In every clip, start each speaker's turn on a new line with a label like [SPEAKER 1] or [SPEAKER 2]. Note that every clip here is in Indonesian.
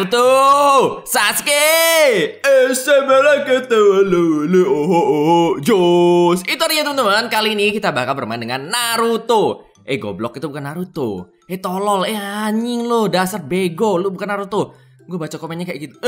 [SPEAKER 1] Naruto, Sasuke, SML ketawa lulu, Jos. Itu artinya teman-teman, kali ini kita bakal bermain dengan Naruto. Goblok, itu bukan Naruto. Tolol, anjing lo, dasar bego, lu bukan Naruto. Gue baca komennya kayak gitu.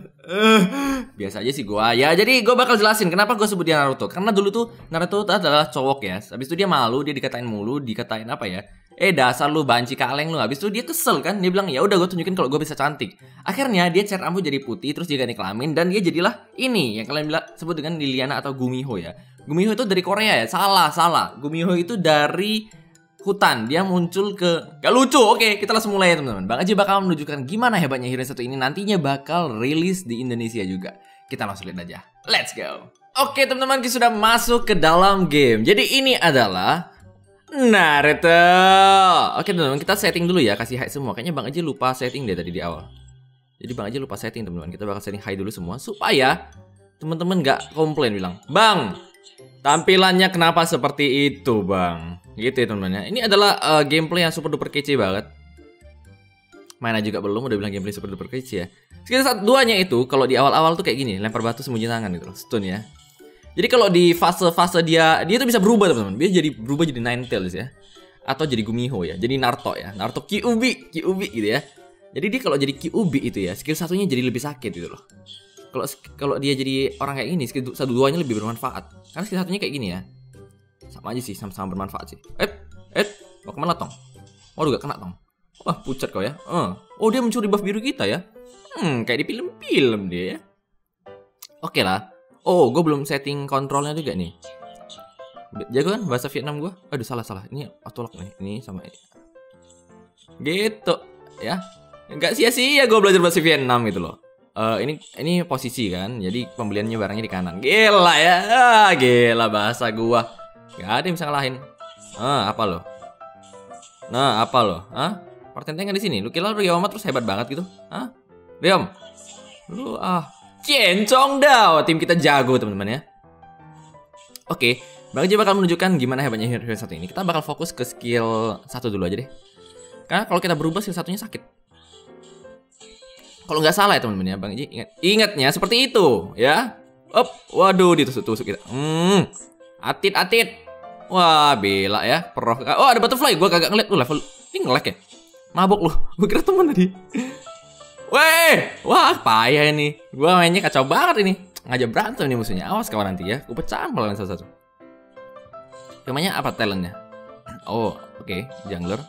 [SPEAKER 1] Biasa aja sih gue. Ya, jadi gue bakal jelasin kenapa gue sebut dia Naruto. Karena dulu tuh Naruto adalah cowok ya. Habis itu dia malu, dia dikatain mulu, dikatain apa ya? Dasar lu banci kaleng lu. Habis itu dia kesel kan. Dia bilang, ya udah gue tunjukin kalau gue bisa cantik. Akhirnya dia cat rambut jadi putih, terus dia ganti kelamin, dan dia jadilah ini yang kalian bilang sebut dengan Liliana atau Gumiho ya. Gumiho itu dari Korea ya. Salah. Gumiho itu dari hutan. Dia muncul ke... Gak lucu. Oke, kita langsung mulai ya teman-teman. Bang Aji bakal menunjukkan gimana hebatnya Hero satu ini. Nantinya bakal rilis di Indonesia juga. Kita langsung lihat aja. Let's go. Oke teman-teman, kita sudah masuk ke dalam game. Jadi ini adalah Naruto. Oke teman-teman, kita setting dulu ya. Kasih high semua. Kayaknya Bang Aji lupa setting deh tadi di awal. Jadi Bang Aji lupa setting teman-teman. Kita bakal setting high dulu semua supaya teman-teman gak komplain bilang, Bang, tampilannya kenapa seperti itu Bang? Gitu ya teman-teman. Ini adalah gameplay yang super duper kece banget. Main aja juga belum udah bilang gameplay super duper kece ya. Skill duanya itu kalau di awal-awal tuh kayak gini, lempar batu sembunyi tangan gitu loh, stun ya. Jadi kalau di fase-fase dia tuh bisa berubah teman-teman. Dia jadi berubah jadi Ninetales ya. Atau jadi Gumiho ya. Jadi Naruto ya. Naruto Kyuubi gitu ya. Jadi dia kalau jadi Kyuubi itu ya, skill satunya jadi lebih sakit gitu loh. Kalau dia jadi orang kayak gini, skill duanya lebih bermanfaat. Karena skill satunya kayak gini ya. Sama aja sih, sama-sama bermanfaat sih. Mau kemana tong? Waduh gak kena tong. Wah pucat kau ya. Oh dia mencuri buff biru kita ya. Kayak di film-film dia ya. Oke lah. Oh gue belum setting kontrolnya juga nih. Jago kan bahasa Vietnam gue. Aduh salah. Ini autolock nih. Ini sama ini. Gitu ya. Gak sia-sia gue belajar bahasa Vietnam gitu loh. Ini posisi kan. Jadi pembeliannya barangnya di kanan. Gila ya. Gila bahasa gue. Gak ada yang bisa ngalahin. Apa lo? Nah, apa lo? Pertenteng di sini. Lu kira Ryoma terus hebat banget gitu? Ryom. Lu kencong dah. Tim kita jago, teman-teman ya. Oke, Bang Aji bakal menunjukkan gimana hebatnya Hero satu ini. Kita bakal fokus ke skill 1 dulu aja deh. Karena kalau kita berubah skill satunya sakit. Kalau nggak salah ya, teman-teman ya, Bang Aji ingatnya seperti itu, ya. Waduh, ditusuk-tusuk kita. Atit. Wah, bela ya, peroh. Oh, ada butterfly. Gua kagak ngeliat. Level ini nge-lag ya. Mabok lu. Gua kira teman tadi. Wah, payah ini. Gua mainnya kacau banget ini. Ngajak berantem nih musuhnya. Awas kawan nanti ya. Gua pecahin pelan satu-satu. Namanya apa talentnya? Oh, oke. Jungler.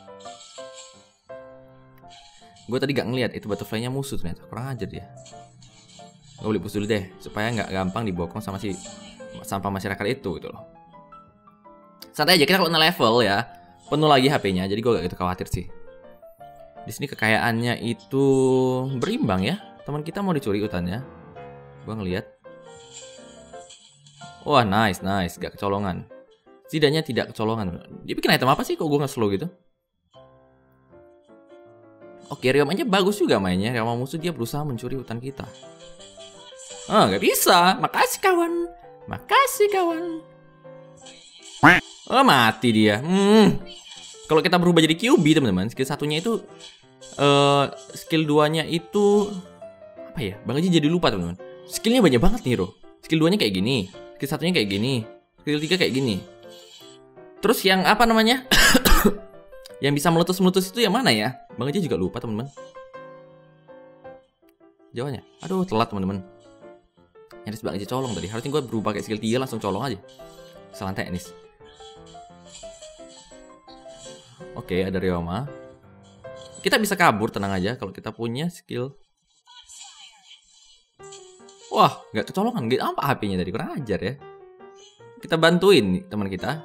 [SPEAKER 1] Gua tadi gak ngeliat itu butterfly-nya musuh ternyata. Kurang ajar dia. Gua beli push dulu deh supaya nggak gampang dibokong sama si sampah masyarakat itu gitu loh. Santai aja, kita kalau nge-level ya penuh lagi HP-nya, jadi gue gak gitu khawatir sih. Di sini kekayaannya itu berimbang ya. Teman kita mau dicuri hutannya. Gue ngeliat. Wah nice, gak kecolongan. Setidaknya tidak kecolongan. Dia bikin item apa sih kok gue nge-slow gitu? Oke, Ryoma aja bagus juga mainnya. Ryoma musuh dia berusaha mencuri hutan kita. Gak bisa. Makasih kawan. Mati dia. Kalau kita berubah jadi Kyuubi teman-teman, skill satunya itu skill 2-nya itu apa ya? Bang Aji jadi lupa teman-teman. Skillnya banyak banget nih Hero. Skill 2-nya kayak gini, skill satunya kayak gini, skill 3 kayak gini. Terus yang apa namanya? Yang bisa meletus-meletus itu yang mana ya? Bang Aji juga lupa teman-teman. Jawabannya. Aduh, telat teman-teman. Nyaris Bang Aji colong tadi. Harusnya gue berubah kayak skill 3 langsung colong aja. Kesalahan teknis. Oke, ada Ryoma. Kita bisa kabur, tenang aja kalau kita punya skill. Wah, nggak kecolongan. Apa HP-nya tadi? Kurang ajar ya. Kita bantuin nih teman kita.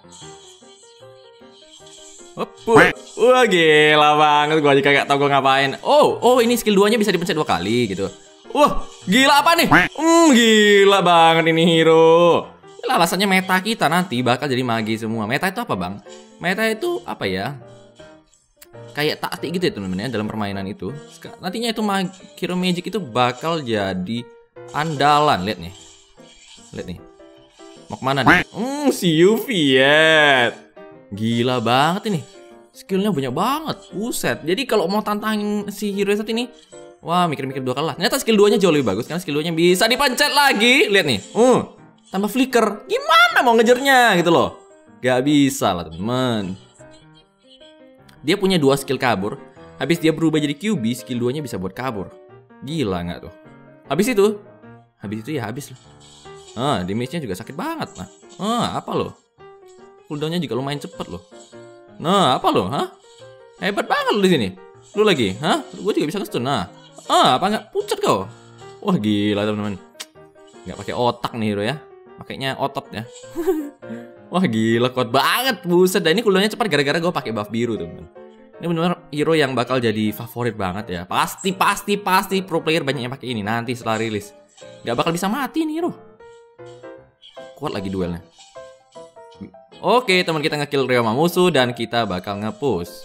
[SPEAKER 1] Wah, gila banget. Gua aja kagak tahu gua ngapain. Oh, ini skill 2-nya bisa dipencet 2 kali gitu. Wah, gila apa nih? Gila banget ini Hero. Alasannya meta kita nanti bakal jadi magi semua. Meta itu apa bang? Meta itu apa ya? Kayak taktik gitu ya teman-teman ya dalam permainan itu. Nantinya itu Hero Magic itu bakal jadi andalan. Lihat nih. Mau kemana nih? Si Yuffie ya. Gila banget ini. Skillnya banyak banget. Buset. Jadi kalau mau tantangin si Hero satu ini, Wah, mikir-mikir 2 kali lah. Ternyata skill 2-nya jauh lebih bagus karena skill 2-nya bisa dipencet lagi. Lihat nih. Tambah flicker. Gimana mau ngejarnya gitu loh. Gak bisa lah, teman. Dia punya 2 skill kabur. Habis dia berubah jadi QB, skill 2-nya bisa buat kabur. Gila nggak tuh? Habis itu ya habis lah. Damage-nya juga sakit banget. Apa loh? Cooldown-nya juga lumayan cepet loh. Apa loh? Hebat banget lo di sini. Lu lagi? Gue juga bisa nge-stun. Apa nggak? Pucat kau? Wah gila teman-teman. Nggak pakai otak nih hero ya. Pakainya otot ya. Wah gila kuat banget. Buset. Dan ini cooldown-nya cepat gara-gara gue pakai buff biru teman-teman. Ini benar-benar hero yang bakal jadi favorit banget ya. Pasti pro player banyak yang pakai ini nanti setelah rilis. Nggak bakal bisa mati nih hero. Kuat lagi duelnya. Oke, teman kita nge-kill Ryoma musuh dan kita bakal nge-push.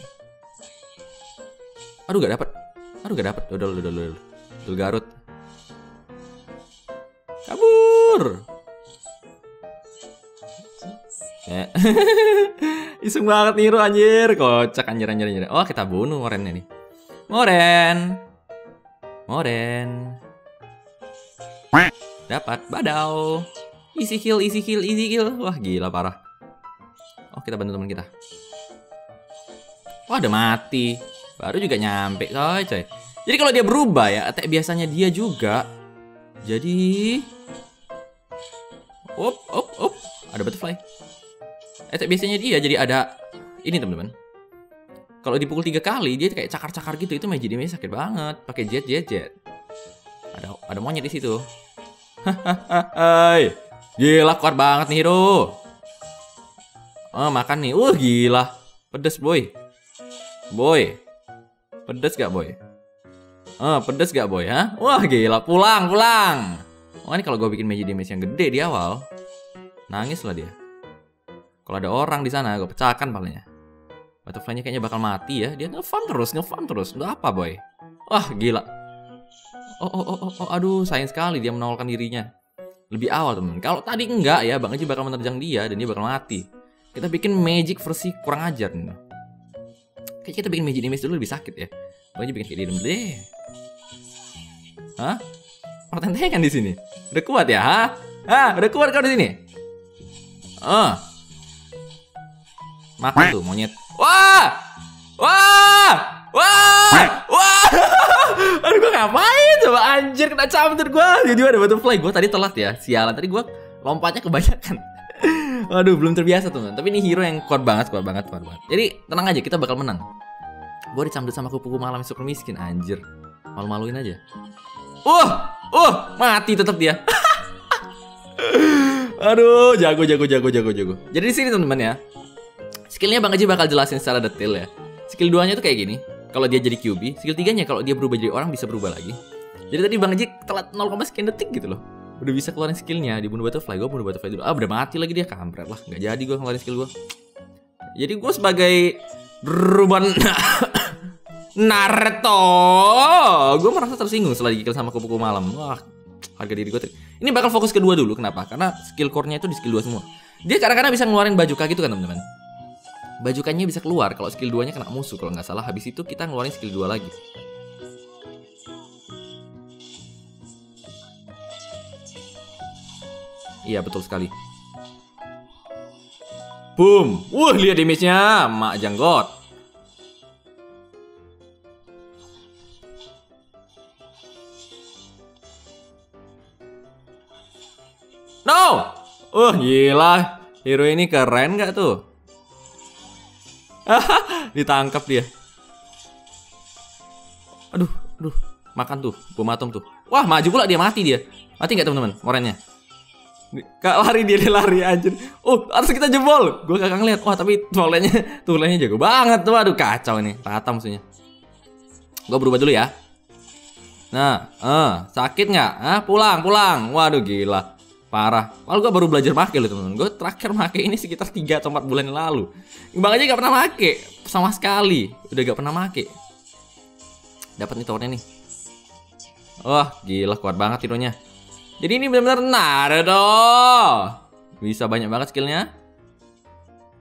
[SPEAKER 1] Aduh gak dapet. Udah. Tuh Garut. Kabur. Ya. Iseng banget nih hero anjir. Kocak anjir. Oh kita bunuh Morennya nih. Moren. Dapat badau. Easy kill. Wah gila parah. Oh kita bantu teman kita. Wah udah mati. Baru juga nyampe coy. Jadi kalau dia berubah ya, attack biasanya dia juga. Jadi ada butterfly. Attack biasanya dia jadi ada ini teman-teman. Kalau dipukul 3 kali dia kayak cakar-cakar gitu, itu magic damage sakit banget. Pakai jet. Ada monyet di situ. Hahaha. Gila kuat banget nih hero. Makan nih. Gila. Pedes boy. Pedes gak boy? Pedes gak boy? Wah gila. Pulang. Ini kalau gue bikin magic damage yang gede di awal, nangis lah dia. Kalau ada orang di sana, gue pecahkan palanya. Butterfly-nya kayaknya bakal mati ya. Dia nge-farm terus. Udah apa boy? Wah gila. Aduh sayang sekali dia menolakkan dirinya lebih awal temen. Kalau tadi enggak ya, Bang Eji bakal menerjang dia dan dia bakal mati. Kita bikin magic versi kurang ajar nih. Kayak kita bikin magic damage dulu lebih sakit ya. Bang Eji bikin kayak dulu deh. Pertentangan di sini. Udah kuat ya? Udah kuat kau di sini? Makan tuh monyet. Wah! Aduh gue ngapain coba anjir, kena campur gue. Jadi ada butterfly. Gue tadi telat ya. Sialan, tadi gue lompatnya kebanyakan. Waduh belum terbiasa teman. Tapi ini hero yang kuat banget. Jadi tenang aja, kita bakal menang. Gue dicambut sama kupu-kupu malam yang super miskin. Anjir, malu-maluin aja. Mati tetap dia. Aduh, jago. Jadi di sini teman-teman ya, skillnya Bang Eji bakal jelasin secara detail ya. Skill 2-nya tuh kayak gini. Kalau dia jadi QB, skill 3-nya kalau dia berubah jadi orang bisa berubah lagi. Jadi tadi Bang Eji telat 0, sekian detik gitu loh. Udah bisa keluarin skillnya, dibunuh butterfly. Gue bunuh butterfly dulu. Udah mati lagi dia, kampret lah. Gak jadi gue ngeluarin skill gue. Jadi gue sebagai Ruban Naruto, gue merasa tersinggung setelah di-kill sama kupu-kupu malam. Wah, harga diri gue ini bakal fokus kedua dulu. Kenapa? Karena skill core-nya itu di skill 2 semua. Dia kadang-kadang bisa ngeluarin baju kaki gitu kan teman-teman. Bajukannya bisa keluar kalau skill 2-nya kena musuh kalau nggak salah. Habis itu kita ngeluarin skill 2 lagi. Iya betul sekali. Boom. Lihat damage-nya, mak janggot. No. Gila. Hero ini keren nggak tuh? Ditangkap dia. Aduh, makan tuh, bom atom tuh. Wah, maju pula dia, mati dia. Mati nggak teman-teman, Morennya? Kak lari dia lari anjir. Harus kita jebol. Gue kagak ngeliat. Wah, tapi tulenya jago banget tuh. Aduh, kacau ini. Rata musuhnya. Gue berubah dulu ya. Nah, sakit nggak? Pulang. Waduh, gila. Parah. Lalu gue baru belajar make loh teman-teman. Gue terakhir make ini sekitar 3 atau 4 bulan yang lalu. Bang aja gak pernah make sama sekali. Udah gak pernah make. Dapat nih towernya nih. Wah gila kuat banget hero-nya. Jadi ini benar-benar Naruto. Bisa banyak banget skillnya.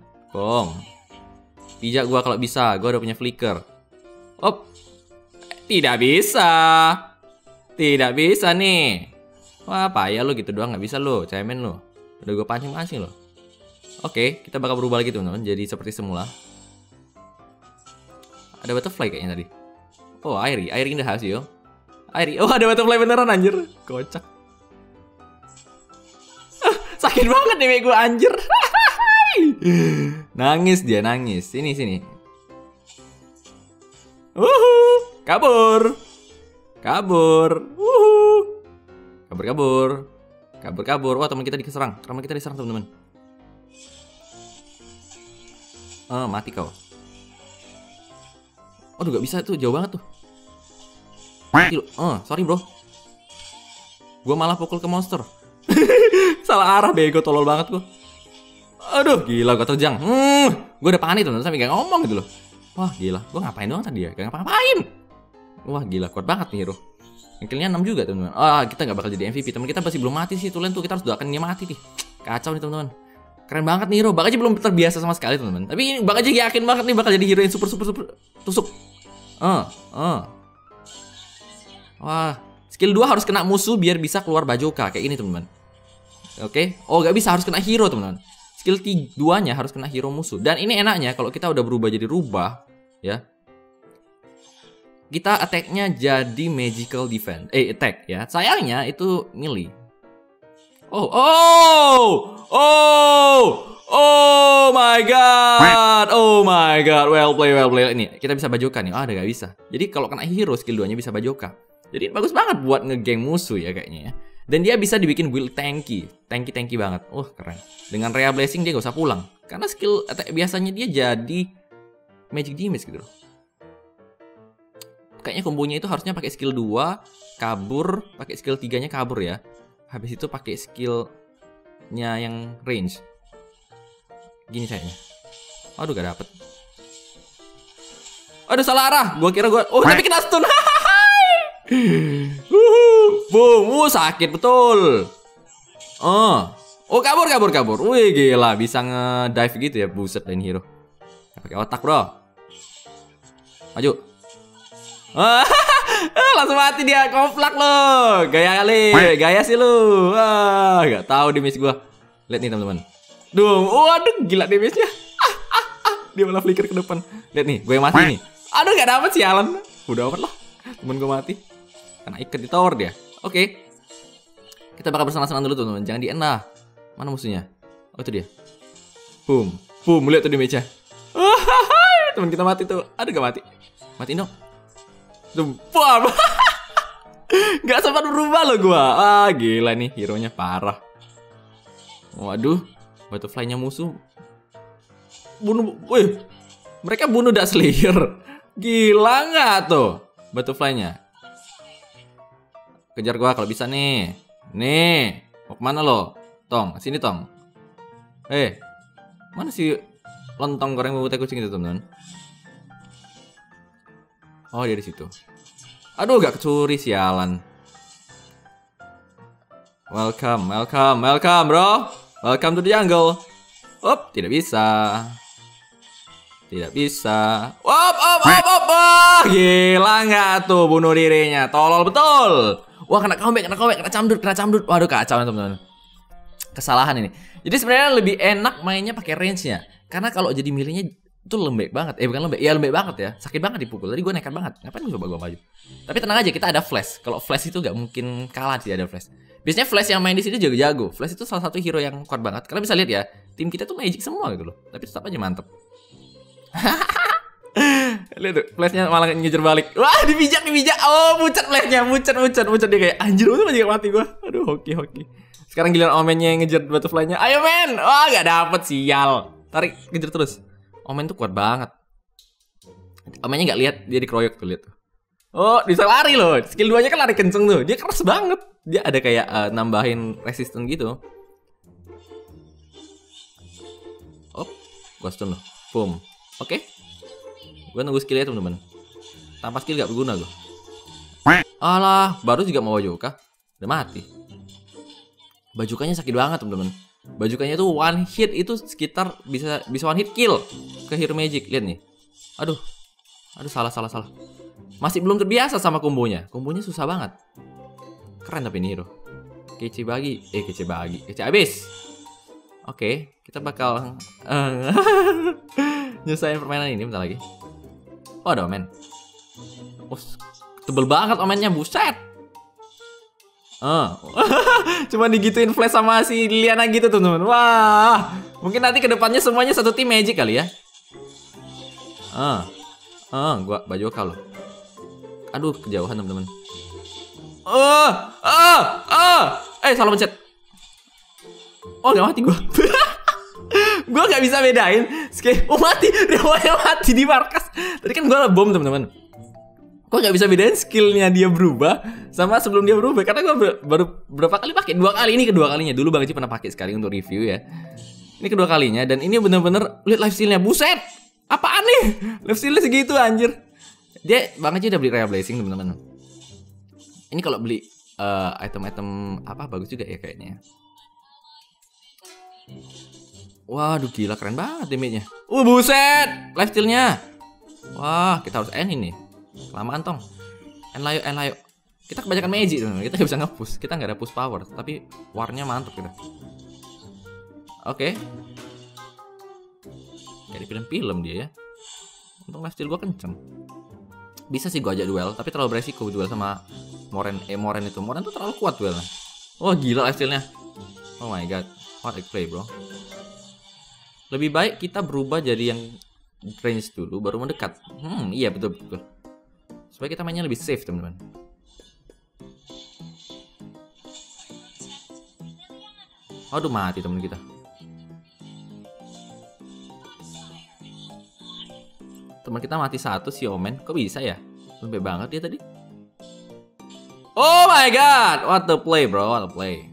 [SPEAKER 1] Pijak gue kalau bisa. Gue udah punya flicker. Tidak bisa. Tidak bisa nih. Wah, payah lo gitu doang nggak bisa lo, cemen lo. Udah gue pancing-pancing lo. Oke, kita bakal berubah lagi teman-teman, jadi seperti semula. Ada butterfly kayaknya tadi. Oh, Airi in the house yo. Airi, oh ada butterfly beneran anjir. Kocak. Sakit banget nih gue anjir. Nangis dia, nangis. Sini. Kabur. Kabur. Wah, teman kita diserang. Teman-teman. Mati kau. Aduh, gak bisa tuh, jauh banget tuh. Mati lu. Sorry bro. Gua malah pukul ke monster. Salah arah, bego, tolol banget gua. Aduh, gila gua terjang. Gua udah panik tuh, sampai gak ngomong gitu loh. Wah, gila. Gua ngapain doang tadi ya? Gak ngapa-ngapain. Wah, gila, kuat banget nih hero. Killnya 6 juga teman-teman. Kita gak bakal jadi MVP. Teman kita masih belum mati sih. Tulen tuh, kita harus doakan dia mati nih. Kacau nih teman-teman. Keren banget nih hero. Bak aja belum terbiasa sama sekali teman-teman. Tapi ini Bak aja yakin banget nih bakal jadi hero yang super tusuk. Wah, skill 2 harus kena musuh biar bisa keluar Bajoka kayak ini teman-teman. Oke. Oh, gak bisa, harus kena hero teman-teman. Skill 2-nya harus kena hero musuh. Dan ini enaknya kalau kita udah berubah jadi rubah, ya. Kita attack-nya jadi magical defense. Attack ya. Sayangnya itu melee. Oh my god. Well play. Ini kita bisa Bajoka nih. Ada gak bisa. Jadi kalau kena hero skill 2-nya bisa Bajoka. Jadi bagus banget buat nge-gang musuh ya kayaknya ya. Dan dia bisa dibikin build tanky banget. Keren. Dengan Rea Blessing dia gak usah pulang. Karena skill attack biasanya dia jadi magic damage gitu loh. Kayaknya kombonya itu harusnya pakai skill 2 kabur, pakai skill 3-nya kabur ya. Habis itu pakai skill-nya yang range. Gini kayaknya. Aduh, gak dapet. Aduh, salah arah. Tapi kena stun. Boom, sakit betul. Kabur. Wih, gila, bisa nge-dive gitu ya. Buset, lain hero. Pakai otak, bro. Maju. Langsung mati dia, komplak lo. Gaya sih lo. Gak tahu damage gua. Lihat nih teman-teman. Waduh, gila damage-nya. Dia malah flicker ke depan. Lihat nih, gue yang mati nih. Aduh, gak dapet sialan. Udah amat lah. Temen gue mati. Kena ikat di tower dia. Oke. Kita bakal bersenang-senang dulu teman-teman. Jangan dienah. Mana musuhnya? Oh, itu dia. Boom. Lihat tuh damage-nya. Temen kita mati tuh. Aduh, gak mati. Matiin dong. Bam. Gak sempat berubah loh gua. Gila nih, hero-nya parah. Waduh, butterfly-nya musuh. Mereka bunuh Dark Slayer. Gila nggak tuh butterfly-nya? Kejar gua kalau bisa nih. Nih, mau kemana lo? Tong, sini Tong. Mana si lontong goreng bumbu teh kucing itu teman-teman? Oh, dia di situ. Aduh, gak kecuri sialan. Welcome bro. Welcome to the jungle. Tidak bisa. Gila nggak tuh bunuh dirinya. Tolol betul. Wah, kena comeback, kena camdut. Waduh, kacau teman-teman. Kesalahan ini. Jadi sebenarnya lebih enak mainnya pakai range-nya. Karena kalau jadi milihnya itu lembek banget. Bukan lembek. Iya, lembek banget ya. Sakit banget dipukul. Tadi gue nekat banget. Ngapain gue coba gue maju? Tapi tenang aja, kita ada Flash. Kalau Flash itu gak mungkin kalah sih ada Flash. Biasanya Flash yang main di sini jago-jago. Flash itu salah satu hero yang kuat banget. Kalian bisa lihat ya, tim kita tuh magic semua gitu loh. Tapi tetap aja mantep. Lihat tuh, Flashnya malah ngejar balik. Wah, dipijak. Oh, mucat Flashnya, mucat dia kayak anjir, untung aja gak mati gue. Aduh, hoki. Sekarang giliran Omennya yang ngejar butterfly-nya. Ayo men. Wah, gak dapet, sial. Tarik, ngejar terus. Omen tuh kuat banget. Omennya gak lihat, dia dikeroyok tuh, lihat tuh. Oh, bisa lari loh. Skill 2-nya kan lari kenceng tuh. Dia keras banget. Dia ada kayak nambahin resisten gitu. Gua stun loh. Boom. Oke. Gua nunggu skillnya teman-teman. Tanpa skill gak berguna gua. Alah, baru juga mau Bajoka. Udah mati. Bajokanya sakit banget teman-teman. Bajukanya tuh one hit itu sekitar bisa one hit kill ke hero magic. Lihat nih. Aduh, salah. Masih belum terbiasa sama kombonya. Kombonya susah banget. Keren tapi ini hero. Kece bagi. Kece bagi. Kece abis. Oke, kita bakal nyusahin permainan ini bentar lagi. Oh, ada omen. Oh, tebel banget omennya, buset. Cuma digituin flash sama si Liliana gitu teman-teman. Wah, mungkin nanti kedepannya semuanya satu tim magic kali ya. Gua baju kalau. Aduh, kejauhan teman-teman. Salah pencet. Oh, gak mati gua. Gua gak bisa bedain. Mati. Dia mati di markas. Tadi kan gua bom teman-teman. Gua gak bisa bedain skillnya dia berubah sama sebelum dia berubah. Karena gua baru berapa kali pakai? 2 kali. Ini kedua kalinya. Dulu Bang Haji pernah pakai sekali untuk review ya. Ini kedua kalinya. Dan ini bener-bener lihat life steal-nya. Buset. Apaan nih? Life steal-nya segitu anjir. Dia Bang Haji udah beli Rare Blessing teman-teman. Ini kalau beli item-item apa bagus juga ya kayaknya. Waduh gila keren banget damage-nya. Buset, life steal-nya. Wah, kita harus end ini. Kelamaan tong. End layo. Kita kebanyakan magic teman-teman. Kita gak bisa nge-push. Kita gak ada push power, tapi war-nya mantap kita. Oke. Kayak di film-film dia ya. Untung life steal gua kenceng. Bisa sih gua ajak duel, tapi terlalu beresiko duel sama Moren itu. Moren tuh terlalu kuat duelnya. Oh gila life steal-nya. Oh my god. What a play bro. Lebih baik kita berubah jadi yang range dulu baru mendekat. Iya betul. Supaya kita mainnya lebih safe teman-teman. Aduh mati teman kita. Teman kita mati satu si Omen. Kok bisa ya? Lembek banget dia tadi. Oh my god, what the play bro, what the play.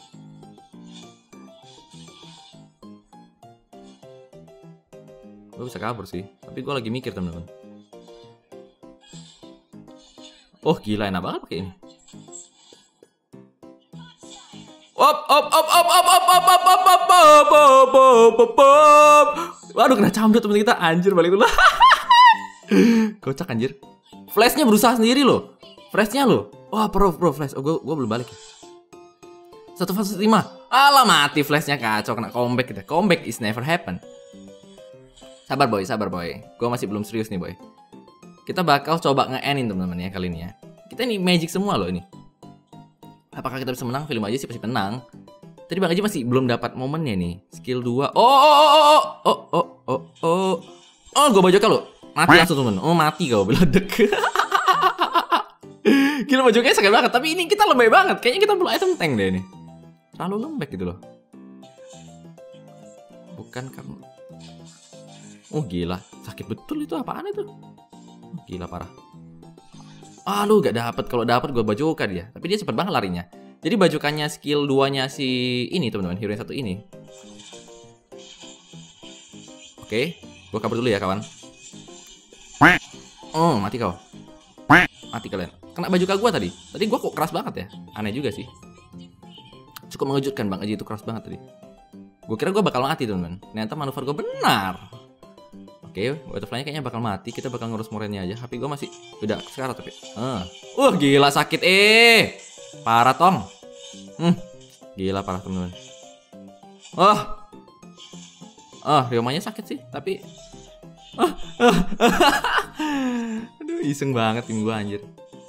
[SPEAKER 1] Gue bisa kabur sih, tapi gue lagi mikir teman-teman. Oh gila enak banget pakai ini. Waduh kena cambret teman kita anjir balik dulu. Kocak anjir. Flashnya berusaha sendiri loh. Flashnya loh. Wah pro flash. Oh gue belum balik ya. 1 versus 5. Alah mati flashnya kacau kena comeback kita. Comeback is never happen. Sabar boy. Gue masih belum serius nih boy. Kita bakal coba nge-endin teman-teman ya kali ini ya. Kita ini magic semua loh ini. Apakah kita bisa menang? Film aja sih pasti menang. Tadi Bang Haji masih belum dapat momennya nih. Skill 2. Gue baju kalau mati langsung teman. Oh mati kau beledek. Gila baju kayaknya sakit banget. Tapi ini kita lembek banget. Kayaknya kita perlu item tank deh ini. Terlalu lembek gitu loh. Bukan karena. Oh gila, sakit betul itu apaan itu? Gila parah. Aduh gak dapet. Kalau dapet gue bajukan dia. Tapi dia cepet banget larinya. Jadi bajukannya skill 2-nya si ini teman-teman, hero yang satu ini. Oke, gue kabur dulu ya kawan. Oh mati kau. Mati kalian. Kena baju gue tadi. Tadi gue kok keras banget ya. Aneh juga sih. Cukup mengejutkan Bang Haji itu keras banget tadi. Gue kira gue bakal mati teman-teman. Ternyata manuver gue benar. Oke, butterfly-nya kayaknya bakal mati. Kita bakal ngurus morennya aja. HP gue masih udah sekarang tapi. Gila sakit parah tong. Gila parah teman-teman. Riomanya sakit sih, tapi aduh iseng banget tim gue anjir.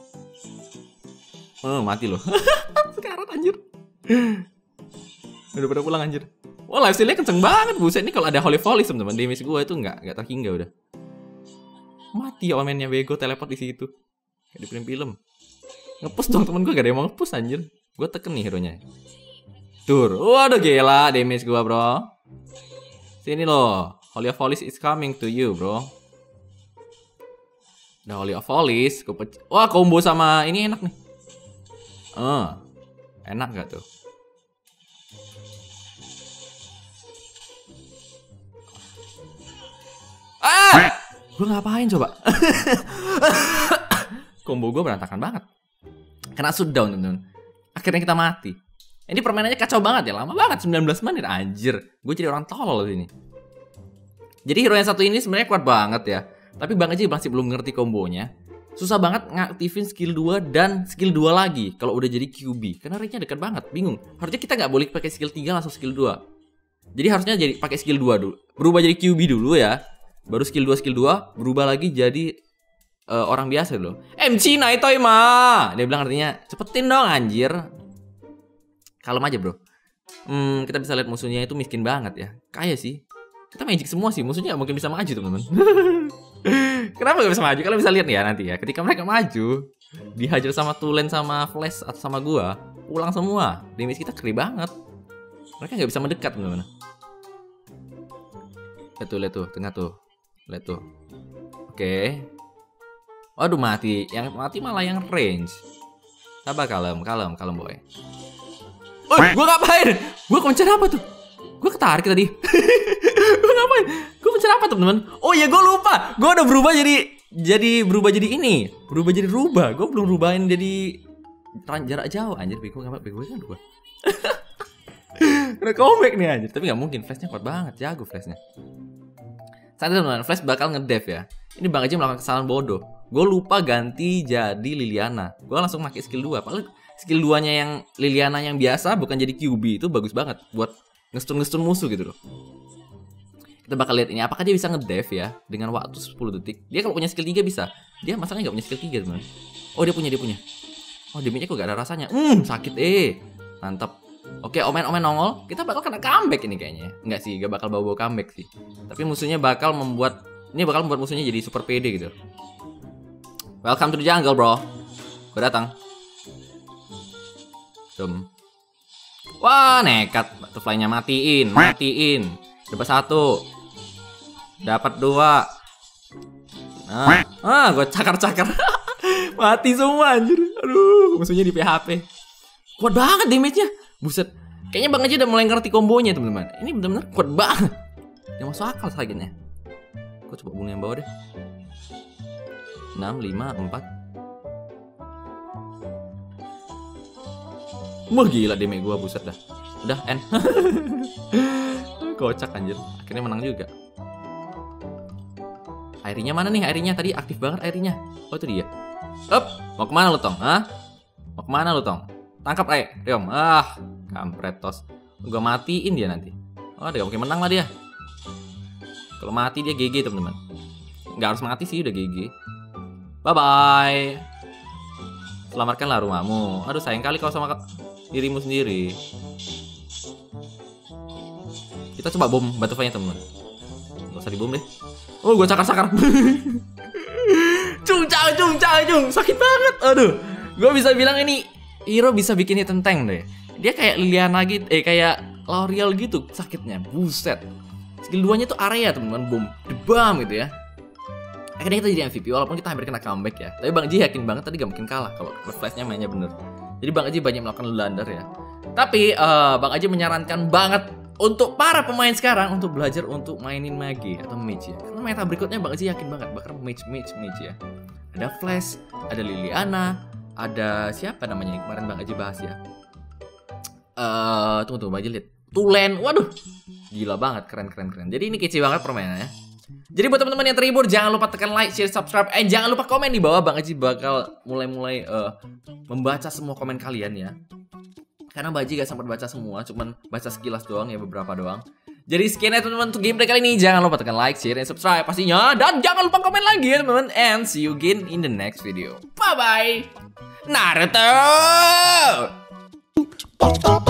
[SPEAKER 1] Mati loh. Sekarang anjir. Udah pada pulang anjir. Wah life steal-nya kenceng banget buset. Ini kalau ada Holy Follies teman-teman, damage gue itu nggak terhingga udah. Mati ya omennya bego teleport di situ. Kayak di film-film. Nge-push dong temen gue, gak ada yang mau nge-push anjir. Gue teken nih hero-nya. Tur. Waduh gila damage gue bro. Sini loh. Holy Follies is coming to you bro. Nah Holy Follies. Wah combo sama ini enak nih. Enak gak tuh? Gue ngapain coba? Combo gue berantakan banget. Kena shutdown teman-teman. Akhirnya kita mati. Ini permainannya kacau banget ya. Lama banget 19 menit anjir. Gue jadi orang tolol sini. Jadi hero yang satu ini sebenarnya kuat banget ya. Tapi Bang Haji masih belum ngerti kombonya. susah banget ngaktifin skill 2 dan skill 2 lagi kalau udah jadi QB. Karena range-nya dekat banget, bingung. Harusnya kita nggak boleh pakai skill 3 langsung skill 2. Jadi harusnya jadi pakai skill 2 dulu. Berubah jadi QB dulu ya. Baru skill 2 berubah lagi jadi orang biasa loh. MC Naitoi ma. Dia bilang artinya cepetin dong anjir. Kalem aja bro. Kita bisa lihat musuhnya itu miskin banget ya. Kaya sih. Kita magic semua sih. Musuhnya gak mungkin bisa maju teman-teman. Kenapa gak bisa maju? Kalian bisa lihat ya nanti ya. Ketika mereka maju, dihajar sama Tulen sama Flash atau sama gua, pulang semua. Damage kita keri banget. Mereka gak bisa mendekat teman-teman. Lihat tuh, tengah tuh. Lihat tuh. Oke. Waduh mati. Yang mati malah yang range. Sabar kalem boy. Oh, gua ngapain? Gua koncer apa tuh? Gua ketarik tadi. Gua ngapain? Gua koncer apa teman-teman? Oh iya gua lupa. Gua udah berubah jadi ini. Berubah jadi rubah. Gua belum rubahin jadi jarak jauh anjir. Bego kan gua. Udah comeback nih anjir. Tapi gak mungkin, flashnya kuat banget. Jago flashnya. Santai teman-teman, Flash bakal ngedev ya. Ini Bang Aji melakukan kesalahan bodoh. Gue lupa ganti jadi Liliana. Gue langsung pakai skill 2. Padahal skill 2-nya yang Liliana yang biasa bukan jadi QB itu bagus banget buat ngestun musuh gitu loh. Kita bakal lihat ini apakah dia bisa ngedev ya dengan waktu 10 detik. Dia kalau punya skill 3 bisa. Dia masalahnya gak punya skill 3 teman. Oh dia punya. Oh damage-nya kok gak ada rasanya. Sakit mantap. Oke, omen nongol. Kita bakal kena comeback ini kayaknya. Enggak sih, gak bakal bawa comeback sih. Tapi musuhnya bakal membuat musuhnya jadi super pede gitu. Welcome to the jungle, bro. Gue datang. Wah, nekat. Butterfly-nya matiin. Dapat 1. Dapat 2. Nah, gue cakar. Mati semua anjir. Aduh, musuhnya di PHP. Kuat banget damage-nya. Buset. Kayaknya Bang Aji udah mulai ngerti kombonya, teman-teman. Ini benar-benar kuat banget. Yang masuk akal sakitnya. Gue coba bunuh yang bawah deh. 6, 5, 4. Wah gila damage gue, buset dah. Udah end. Kocak anjir. Akhirnya menang juga. Airinya mana nih? Airinya tadi aktif banget airinya. Oh itu dia. Mau kemana lu Tong? Mau kemana lu Tong? Tangkap Riom. Kampret tos. Gua matiin dia nanti. Oh dia gak mungkin menang lah dia. Kalau mati dia GG teman-teman. Gak harus mati sih udah GG. Bye bye. Selamatkanlah rumahmu. Aduh sayang kali kau sama dirimu sendiri. Kita coba bom butterfly-nya teman-teman. Gak usah dibom deh. Oh gue cakar. Cung. Sakit banget. Aduh. Gue bisa bilang ini hero bisa bikin hit and tank deh. Dia kayak Liliana gitu, kayak L'Oreal gitu sakitnya. Buset. Skill 2-nya tuh area teman-teman, boom, debam gitu ya. Akhirnya kita jadi MVP walaupun kita hampir kena comeback ya. Tapi Bang Ji yakin banget tadi gak mungkin kalah kalau reflexnya mainnya bener. Jadi Bang Aji banyak melakukan blunder ya. Tapi Bang Aji menyarankan banget untuk para pemain sekarang untuk belajar untuk mainin mage atau mage ya. Karena meta berikutnya Bang Aji yakin banget bakal mage ya. Ada Flash, ada Liliana, ada siapa namanya yang kemarin Bang Aji bahas ya. Tunggu Bang Aji lihat. Tulen, waduh, gila banget, keren. Jadi ini kece banget permainannya. Jadi buat teman-teman yang terhibur, jangan lupa tekan like, share, subscribe, jangan lupa komen di bawah. Bang Aji bakal mulai membaca semua komen kalian ya. Karena Bang Aji gak sempat baca semua, cuman baca sekilas doang ya, beberapa doang. Jadi sekian ya teman-teman untuk gameplay kali ini. Jangan lupa tekan like, share, dan subscribe pastinya. Dan jangan lupa komen lagi ya teman-teman. And see you again in the next video. Bye-bye. Naruto!